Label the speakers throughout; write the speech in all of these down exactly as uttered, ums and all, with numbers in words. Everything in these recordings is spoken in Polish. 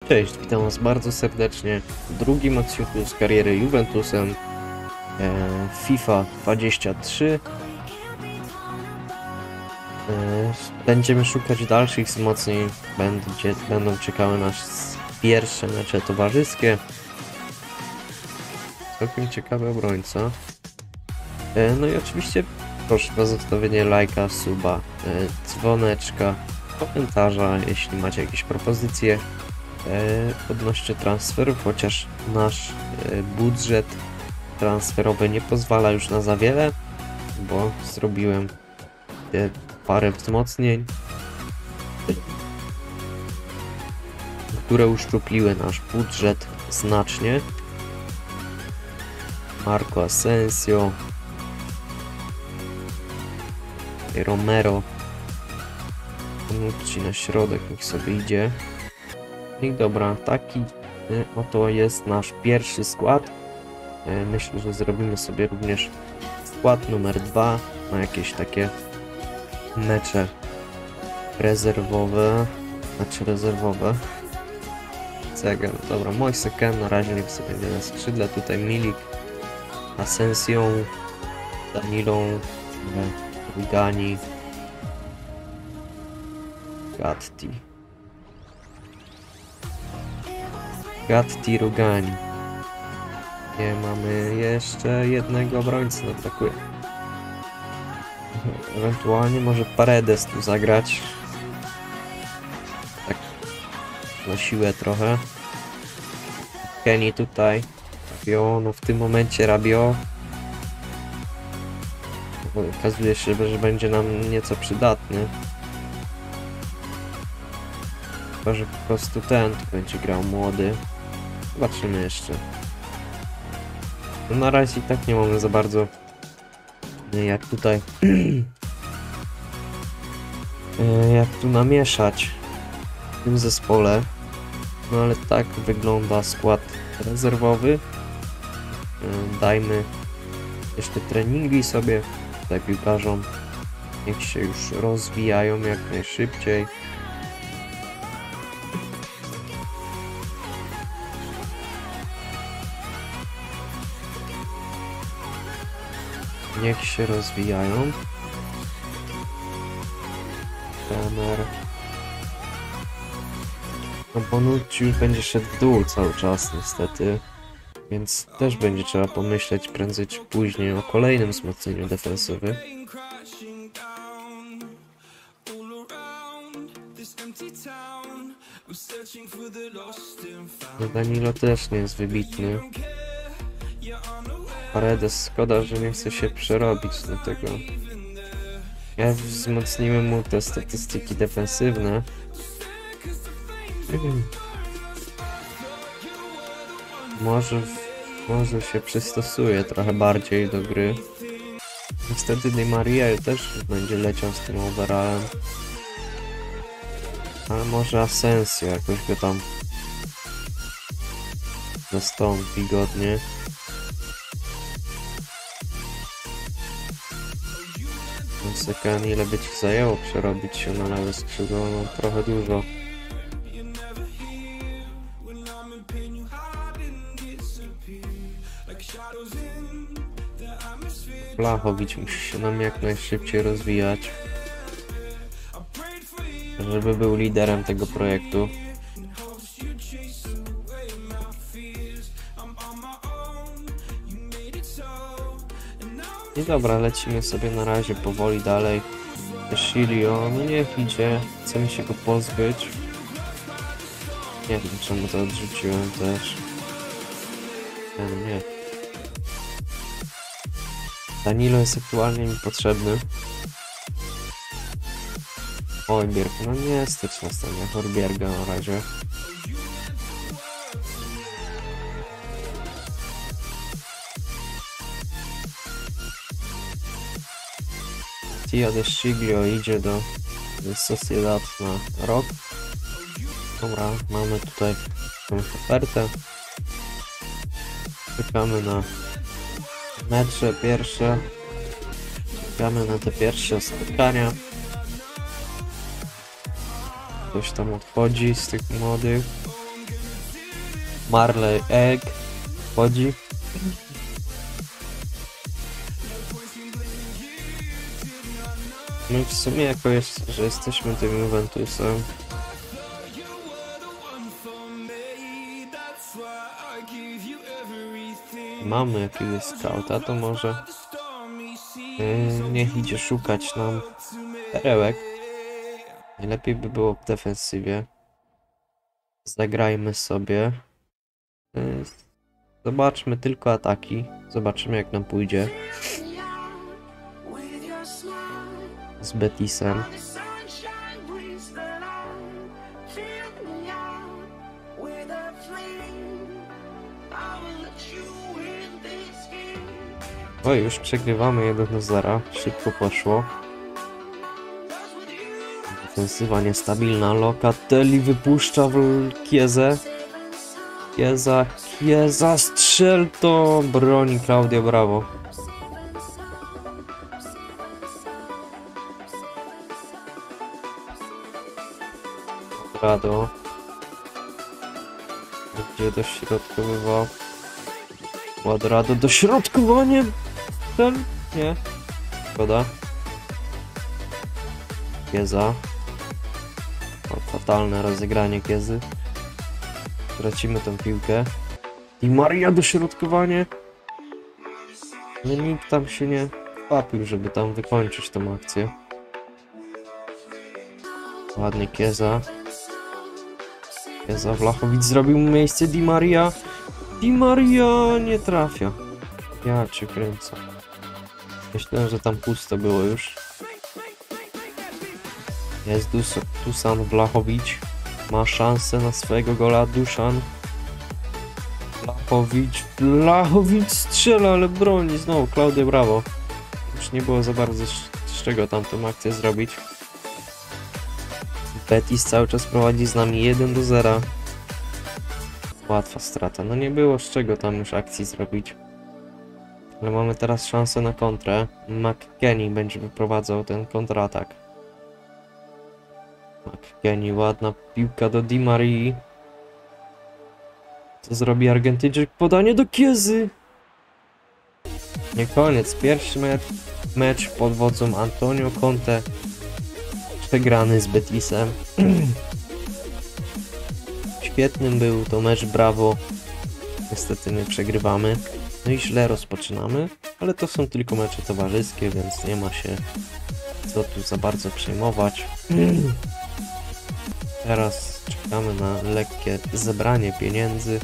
Speaker 1: Cześć, witam was bardzo serdecznie w drugim odcinku z kariery Juventusem e, FIFA dwadzieścia trzy. E, będziemy szukać dalszych wzmocnień, będzie, będą czekały nas pierwsze mecze towarzyskie. Całkiem ciekawy obrońca. E, no i oczywiście proszę o zostawienie lajka, suba, e, dzwoneczka, komentarza, jeśli macie jakieś propozycje odnośnie transferów, chociaż nasz budżet transferowy nie pozwala już na za wiele, bo zrobiłem parę wzmocnień, które uszczupliły nasz budżet znacznie. Marco Asensio, Romero, Bonucci na środek, niech sobie idzie. I dobra, taki oto jest nasz pierwszy skład. Myślę, że zrobimy sobie również skład numer dwa na jakieś takie mecze rezerwowe. Znaczy rezerwowe. Cega, dobra, Moise Kean na razie niech sobie nie na skrzydle. Tutaj Milik, Asensio, Danilą, Rugani, Gatti. Gatti, Rugani. Nie, mamy jeszcze jednego obrońcę, no brakuje. Ewentualnie może Paredes tu zagrać. Tak na siłę trochę. Kenny tutaj. Rabiot, no w tym momencie Rabiot. Okazuje się, że będzie nam nieco przydatny. Chyba, że po prostu ten tu będzie grał młody. Zobaczymy jeszcze. No na razie i tak nie mamy za bardzo jak tutaj jak tu namieszać w tym zespole. No ale tak wygląda skład rezerwowy. Dajmy jeszcze treningi sobie tutaj piłkarzom. Niech się już rozwijają jak najszybciej. Niech się rozwijają. Trener. No Bonucci już będzie szedł w dół cały czas niestety. Więc też będzie trzeba pomyśleć prędzej czy później o kolejnym wzmocnieniu defensywy. No Danilo też nie jest wybitny. Paredes, szkoda, że nie chce się przerobić do tego. Ja wzmocniłem mu te statystyki defensywne. Może, może się przystosuje trochę bardziej do gry. Niestety Di Maria też będzie leciał z tym overallem. Ale może Asensio jakoś go tam zastąpi godnie. Sekan, ile by ci zajęło przerobić się na lewe skrzydło? No trochę dużo. Blachowicz musi się nam jak najszybciej rozwijać, żeby był liderem tego projektu. I dobra, lecimy sobie na razie powoli dalej. Shilio, no niech idzie, chcemy się go pozbyć. Nie wiem czemu to odrzuciłem też. Nie, no nie. Danilo jest aktualnie mi potrzebny. Hojbjerg, no nie stać na stanie Hojbjerga na razie. Tio de Sciglio idzie do, do Sociedad na rok. Dobra, mamy tutaj ofertę. Czekamy na mecze pierwsze. Czekamy na te pierwsze spotkania. Ktoś tam odchodzi z tych młodych. Marley Egg wchodzi. No w sumie jako jest, że jesteśmy tym Juventusem. Mamy jakiegoś skauta, to może yy, niech idzie szukać nam perełek. Najlepiej by było w defensywie. Zagrajmy sobie. Yy, zobaczmy tylko ataki. Zobaczymy jak nam pójdzie. Z Betisem. O, już przegrywamy jeden do zera. Szybko poszło. Defensywa niestabilna. Locatelli wypuszcza w Chiesę. Chiesa, Chiesa, strzel to! Broni Claudio Bravo. Rado. Gdzie dośrodkowywał? Ładrado, dośrodkowanie! Ten? Nie. Szkoda. Chiesa. O, fatalne rozegranie Chiesy. Tracimy tą piłkę. I Maria dośrodkowanie. No nikt tam się nie papił, żeby tam wykończyć tą akcję. Ładny Chiesa. Chiesa, Vlahovic zrobił mu miejsce. Di Maria. Di Maria nie trafia. Ja cię kręcę. Myślałem, że tam pusto było już. Jest Dus Dusan Vlahovic. Ma szansę na swojego gola. Dusan. Vlahovic. Vlahovic strzela, ale broni znowu. Claudio Bravo. Już nie było za bardzo z czego tam tą akcję zrobić. Betis cały czas prowadzi z nami jeden do zera. Łatwa strata. No nie było z czego tam już akcji zrobić. Ale mamy teraz szansę na kontrę. McKennie będzie wyprowadzał ten kontratak. McKennie, ładna piłka do Di Marii. Co zrobi Argentyńczyk? Podanie do Chiesy. Nie koniec. Pierwszy mecz, mecz pod wodzą Antonio Conte. Przegrany z Betisem. Świetnym był to mecz, brawo. Niestety my przegrywamy. No i źle rozpoczynamy, ale to są tylko mecze towarzyskie, więc nie ma się co tu za bardzo przejmować. Teraz czekamy na lekkie zebranie pieniędzy.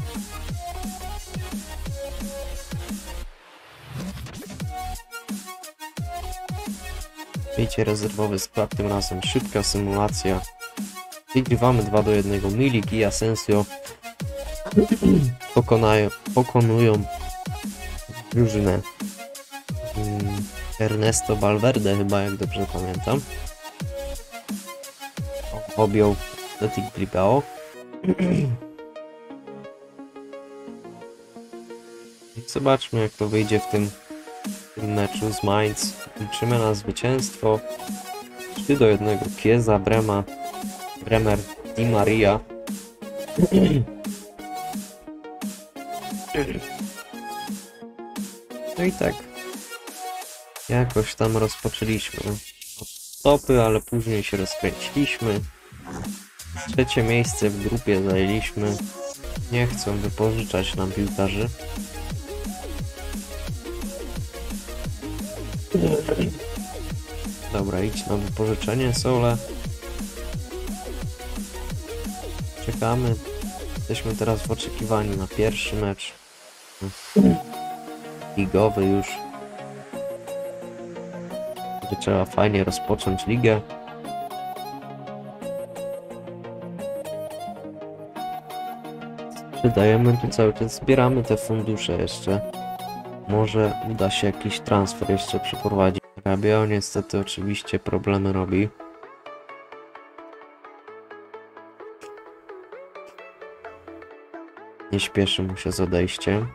Speaker 1: Wiecie, rezerwowy skład, tym razem szybka symulacja. Wygrywamy dwa do jednego. Milik i Asensio pokonają, pokonują drużynę hmm, Ernesto Valverde, chyba, jak dobrze pamiętam. Objął Athletic Bilbao. Zobaczmy, jak to wyjdzie w tym, w tym meczu z Mainz. Liczymy na zwycięstwo. trzy do jednego. Chiesa, Brema, Bremer, Di Maria. No i tak. Jakoś tam rozpoczęliśmy od stopy, ale później się rozkręciliśmy. Trzecie miejsce w grupie zajęliśmy. Nie chcą wypożyczać nam piłkarzy. Dobra, idź na wypożyczenie, Sole. Czekamy. Jesteśmy teraz w oczekiwaniu na pierwszy mecz. Ligowy już. Gdzie trzeba fajnie rozpocząć ligę. Wydajemy tu cały czas, zbieramy te fundusze jeszcze. Może uda się jakiś transfer jeszcze przeprowadzić. Rabiot niestety oczywiście problemy robi. Nie śpieszy mu się z odejściem.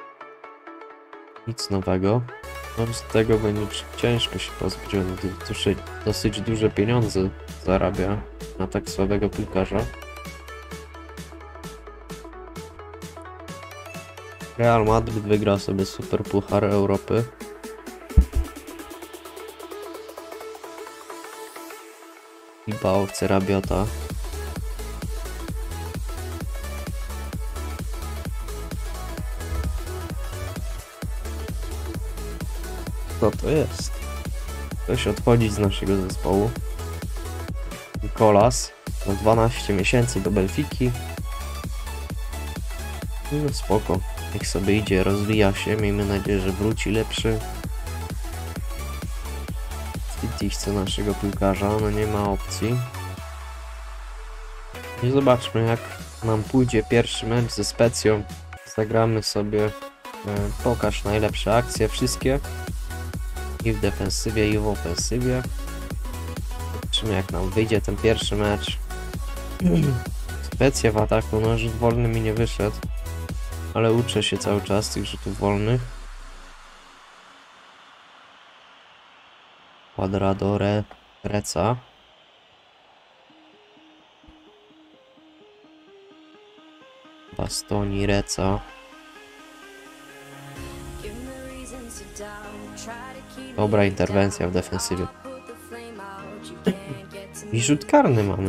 Speaker 1: Nic nowego. No z tego będzie ciężko się pozbyć, on dosyć, dosyć duże pieniądze zarabia na tak słabego piłkarza. Real Madryt wygrał sobie Super Puchar Europy. Bilbao chce Rabiota. Co to jest? Ktoś odchodzi z naszego zespołu. Nicolas na dwanaście miesięcy do Benfiki. No spoko. Niech sobie idzie, rozwija się. Miejmy nadzieję, że wróci lepszy. City chce naszego piłkarza, no nie ma opcji. I zobaczmy, jak nam pójdzie pierwszy mecz ze Specją. Zagramy sobie, e, pokaż najlepsze akcje, wszystkie. I w defensywie, i w ofensywie. Zobaczymy, jak nam wyjdzie ten pierwszy mecz. Specja w ataku, no rzut wolny mi nie wyszedł. Ale uczę się cały czas tych rzutów wolnych. Quadrado, Re, Reca. Bastoni, Reca. Dobra interwencja w defensywie. I rzut karny mamy.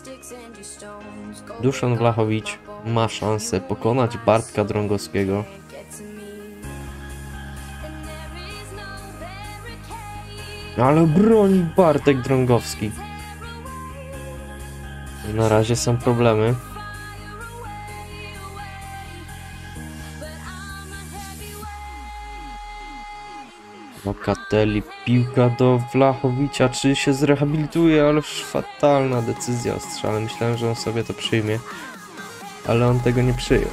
Speaker 1: Duszan Vlahović ma szansę pokonać Bartka Drągowskiego. Ale broni Bartek Drągowski. Na razie są problemy. Locatelli, piłka do Vlahovicia, czy się zrehabilituje, ale fatalna decyzja o strzale. Myślałem, że on sobie to przyjmie, ale on tego nie przyjął.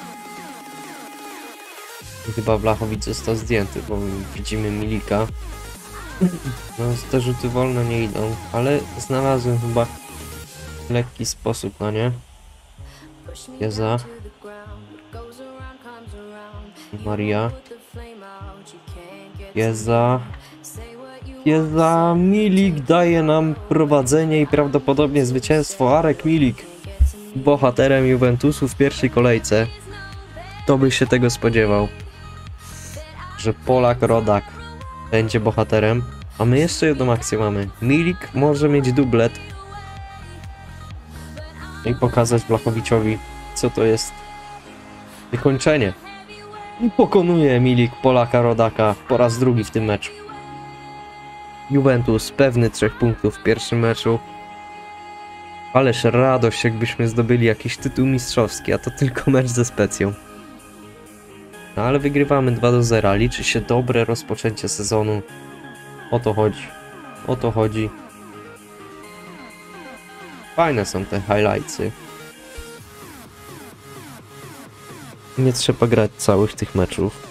Speaker 1: I chyba Vlahovic został zdjęty, bo widzimy Milika. No te rzuty wolne nie idą, ale znalazłem chyba lekki sposób na nie. Jeza. Maria. Jeza. Jeza. Milik daje nam prowadzenie i prawdopodobnie zwycięstwo. Arek Milik bohaterem Juventusu w pierwszej kolejce. Kto by się tego spodziewał, że Polak rodak będzie bohaterem. A my jeszcze jedną akcję mamy. Milik może mieć dublet i pokazać Vlahoviciowi, co to jest wykończenie. I pokonuje Milik Polaka rodaka po raz drugi w tym meczu. Juventus pewny trzech punktów w pierwszym meczu. Ależ radość, jakbyśmy zdobyli jakiś tytuł mistrzowski, a to tylko mecz ze Specją. No ale wygrywamy dwa do zera. Liczy się dobre rozpoczęcie sezonu. O to chodzi. O to chodzi. Fajne są te highlightsy. Nie trzeba grać całych tych meczów.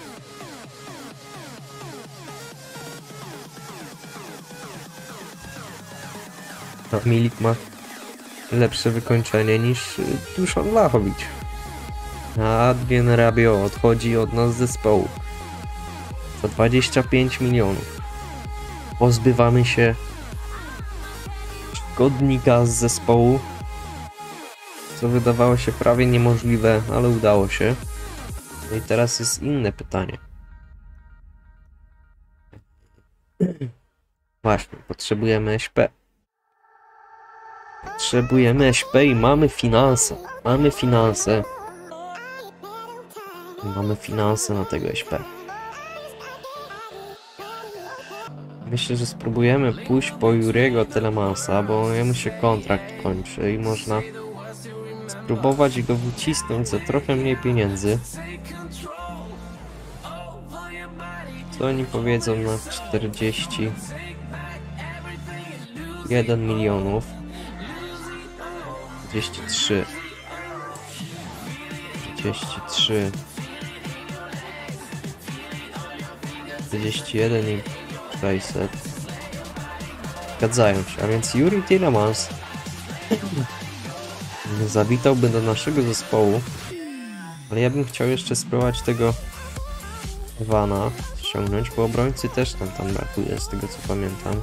Speaker 1: A Milik ma lepsze wykończenie niż Duszan Vlahović. A Adrien Rabiot odchodzi od nas z zespołu za dwadzieścia pięć milionów. Pozbywamy się szkodnika z zespołu, co wydawało się prawie niemożliwe, ale udało się. No i teraz jest inne pytanie. Właśnie, potrzebujemy S P. Potrzebujemy S P i mamy finanse. Mamy finanse. Mamy finanse na tego S P. Myślę, że spróbujemy pójść po Juriego Telemansa, bo jemu się kontrakt kończy i można spróbować go wycisnąć za trochę mniej pieniędzy. Co oni powiedzą na czterdzieści jeden milionów? trzydzieści trzy. trzydzieści trzy. czterdzieści jeden i sześćset. Zgadzają się, a więc Yuri Tielemans zawitałby do naszego zespołu, ale ja bym chciał jeszcze spróbować tego Ivana ściągnąć, bo obrońcy też tam tam brakuje, z tego co pamiętam.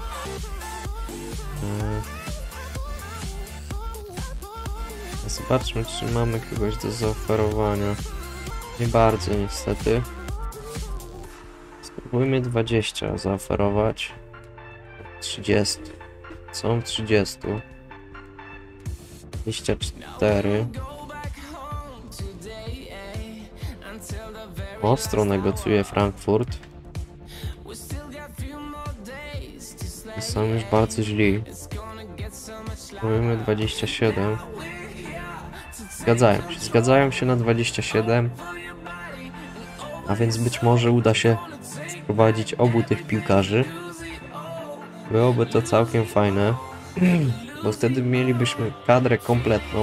Speaker 1: Zobaczmy, czy mamy kogoś do zaoferowania. Nie bardzo niestety. Spróbujmy dwadzieścia zaoferować. trzydzieści. Są trzydzieści. dwadzieścia cztery. Ostro negocjuje Frankfurt. Są już bardzo źli. Spróbujmy dwadzieścia siedem. Zgadzają się. Zgadzają się na dwadzieścia siedem. A więc być może uda się wprowadzić obu tych piłkarzy. Byłoby to całkiem fajne. Bo wtedy mielibyśmy kadrę kompletną.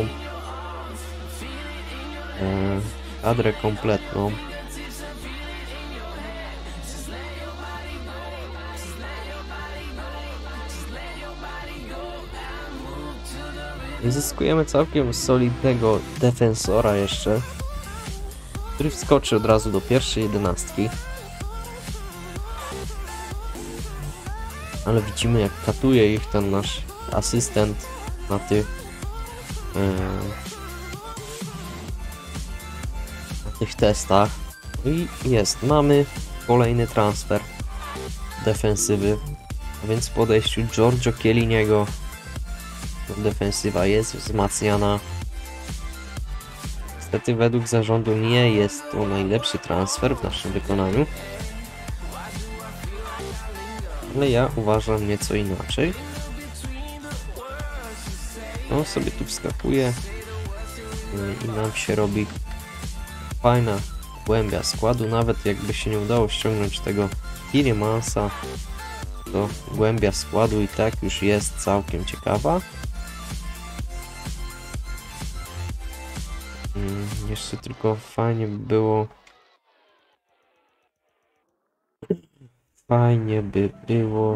Speaker 1: Eee, kadrę kompletną. I zyskujemy całkiem solidnego defensora jeszcze, który wskoczy od razu do pierwszej jedenastki. Ale widzimy, jak katuje ich ten nasz asystent na tych yy, na tych testach. I jest, mamy kolejny transfer defensywy, a więc w podejściu Giorgio Chielliniego defensywa jest wzmacniana. Niestety według zarządu nie jest to najlepszy transfer w naszym wykonaniu, ale ja uważam nieco inaczej. On sobie tu wskakuje i nam się robi fajna głębia składu. Nawet jakby się nie udało ściągnąć tego Tielemannsa, to głębia składu i tak już jest całkiem ciekawa. Hmm, jeszcze tylko fajnie by było fajnie by było,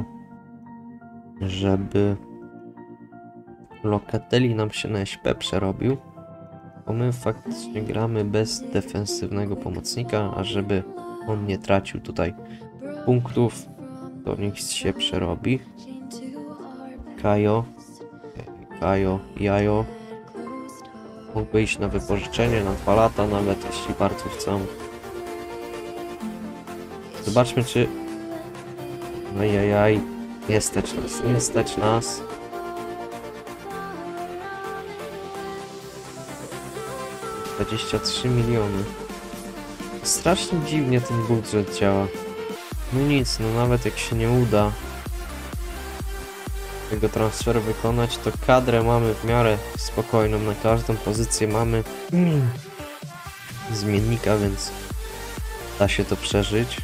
Speaker 1: żeby Locatelli nam się na S P przerobił, bo my faktycznie gramy bez defensywnego pomocnika, a żeby on nie tracił tutaj punktów, to niech się przerobi. Kajo, Kajo, Jajo mógłby iść na wypożyczenie na dwa lata, nawet jeśli bardzo chcą. Zobaczmy, czy ajajaj, nie stać nas, nie stać nas. dwadzieścia trzy miliony. Strasznie dziwnie ten budżet działa. No nic, no nawet jak się nie uda tego transferu wykonać, to kadrę mamy w miarę spokojną, na każdą pozycję mamy mm. zmiennika, więc da się to przeżyć.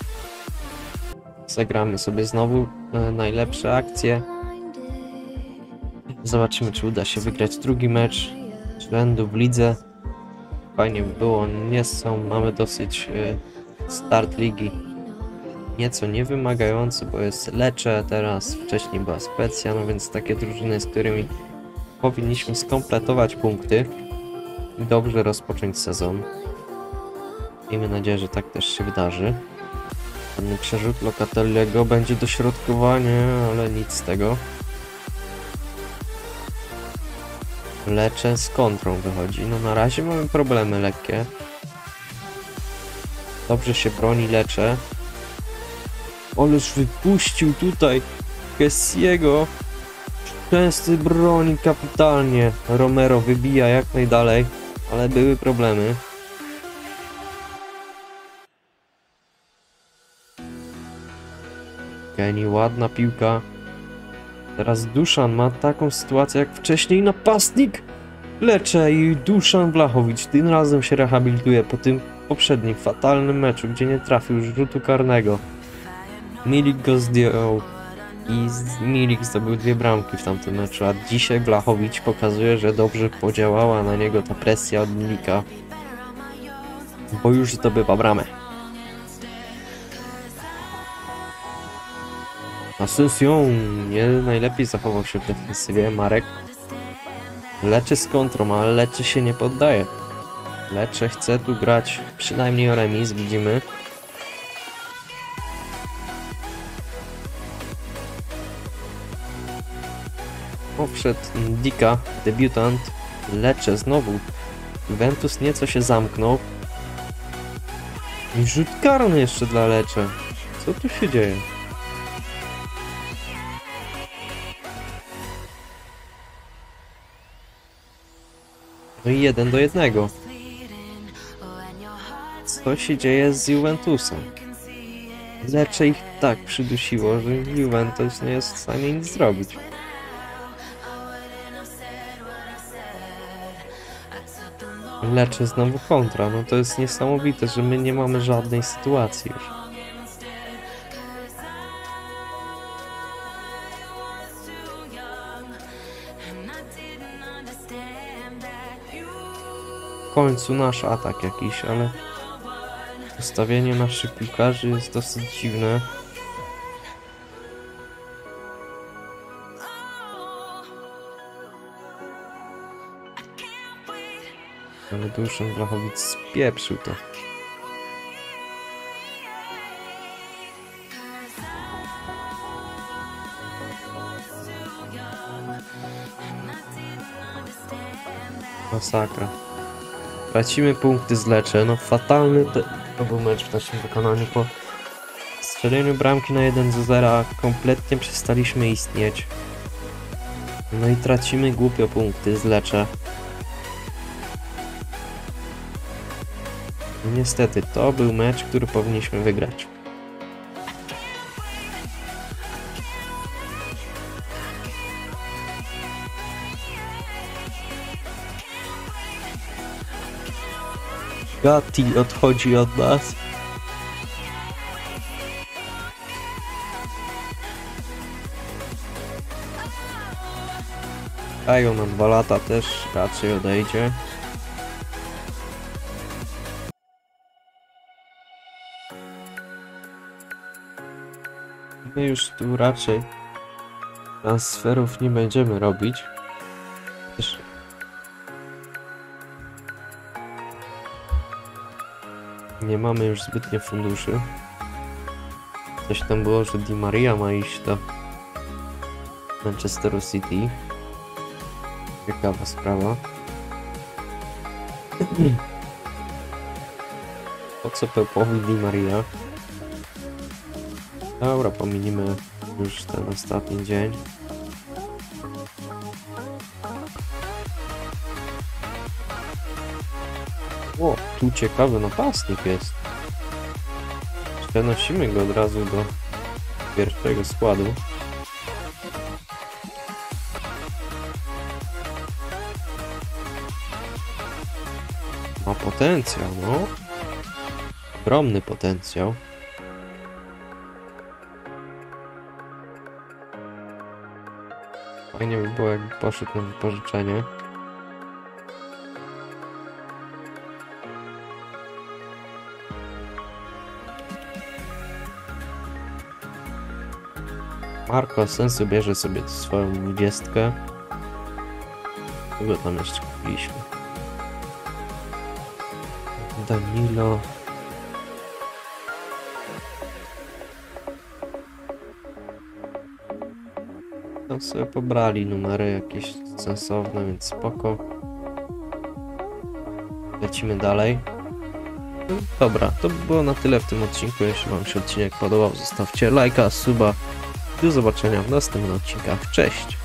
Speaker 1: Zagramy sobie znowu e, najlepsze akcje. Zobaczymy, czy uda się wygrać drugi mecz rzędu w lidze. Fajnie by było, nie są, mamy dosyć e, start ligi nieco niewymagający, bo jest Lecce teraz, wcześniej była Specja, no więc takie drużyny, z którymi powinniśmy skompletować punkty i dobrze rozpocząć sezon. Miejmy nadzieję, że tak też się wydarzy. Ten przerzut Locatelliego będzie dośrodkowanie, ale nic z tego. Lecce z kontrą wychodzi. No na razie mamy problemy lekkie. Dobrze się broni Lecce. Ależ wypuścił tutaj Kessiego. Częsty broni kapitalnie. Romero wybija jak najdalej, ale były problemy. Kenny, ładna piłka. Teraz Duszan ma taką sytuację jak wcześniej napastnik Lecce i Duszan Vlahovic tym razem się rehabilituje po tym poprzednim fatalnym meczu, gdzie nie trafił rzutu karnego. Milik go zdjął i Milik zdobył dwie bramki w tamtym meczu, a dzisiaj Vlahovic pokazuje, że dobrze podziałała na niego ta presja od Milika, bo już zdobywa bramę. Asensio nie najlepiej zachował się w defensywie, Marek. Lecce z kontrą, ale Lecce się nie poddaje. Lecce chce tu grać przynajmniej o remis, widzimy. Wszedł Ndika, debiutant. Lecce znowu. Juventus nieco się zamknął. I rzut karny jeszcze dla Lecce. Co tu się dzieje? No i jeden do jednego. Co się dzieje z Juventusem? Lecce ich tak przydusiło, że Juventus nie jest w stanie nic zrobić. Lecce znowu kontra. No to jest niesamowite, że my nie mamy żadnej sytuacji już. W końcu nasz atak jakiś, ale ustawienie naszych piłkarzy jest dosyć dziwne. Ale Duszan Blachowicz spieprzył to. Masakra. Tracimy punkty z Lecce. No fatalny te... to był mecz w naszym wykonaniu. Po strzeleniu bramki na jeden do zera kompletnie przestaliśmy istnieć. No i tracimy głupio punkty z Lecce. Niestety, to był mecz, który powinniśmy wygrać. Gatti odchodzi od nas. Kajo na dwa lata też raczej odejdzie. My już tu raczej transferów nie będziemy robić. Też nie mamy już zbytnio funduszy. Coś tam było, że Di Maria ma iść do Manchesteru City. Ciekawa sprawa. Po co Pepowi Di Maria? Dobra, pominimy już ten ostatni dzień. O, tu ciekawy napastnik jest. Przenosimy go od razu do pierwszego składu. Ma potencjał, no. Ogromny potencjał. Fajnie by było, jakby poszedł na wypożyczenie. Marco Asensio bierze sobie swoją dwudziestkę. Kogo tam jeszcze kupiliśmy? Danilo. Tam sobie pobrali numery jakieś sensowne, więc spoko. Lecimy dalej. Dobra, to by było na tyle w tym odcinku. Jeśli wam się odcinek podobał, zostawcie lajka, suba. Do zobaczenia w następnych odcinkach. Cześć!